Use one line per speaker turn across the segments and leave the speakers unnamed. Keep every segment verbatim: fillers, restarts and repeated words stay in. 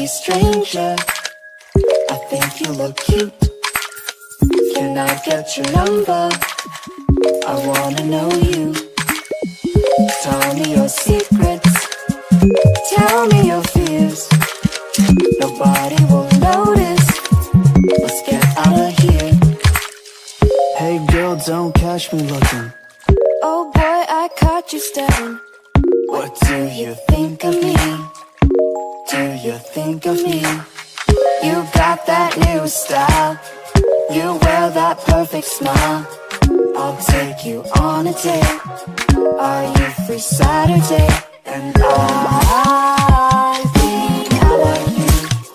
pretty stranger. I think you look cute. Can I get your number? I wanna know you. Tell me your secrets. Tell me your fears. Nobody will notice. Let's get out of here. Hey girl, don't catch me looking.
Oh boy, I caught you staring.
What do you think of me? Do you think of me? You got that new style. You wear that perfect smile. I'll take you on a date. Are you free Saturday? And I think I like you.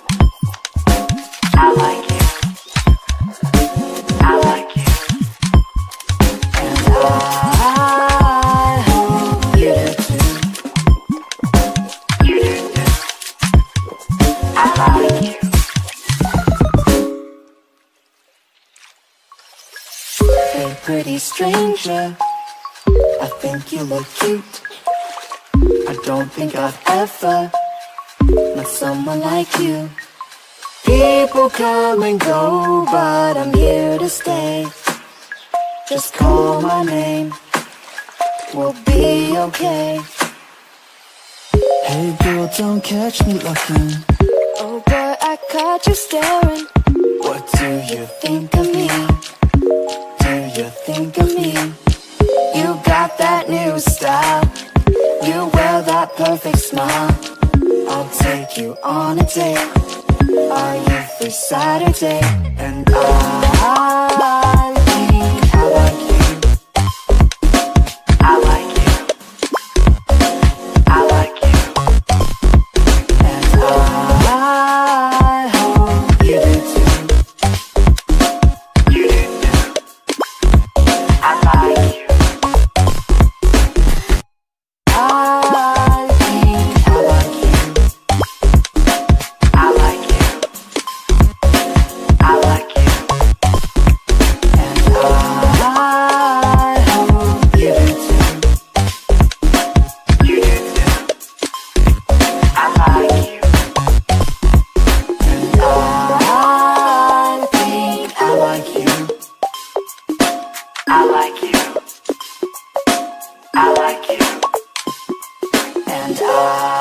I like you. I like you. And I hope you do too. You do too. I like you. Hey pretty stranger, I think you look cute. I don't think I've ever met someone like you. People come and go, but I'm here to stay. Just call my name, we'll be okay. Hey girl, don't catch me looking.
Oh boy, I caught you staring.
What do you think of me? Do you think of me? You got that new style. You wear that perfect smile. I'll take you on a date. Are you free Saturday? And I think I like you. I like you. I like you. And I hope you do too. You do too. I like you. I think I like you. I like you. I like you. And I hope you do too. You do too. I like you. And I think I like you. I like you. I like you. And I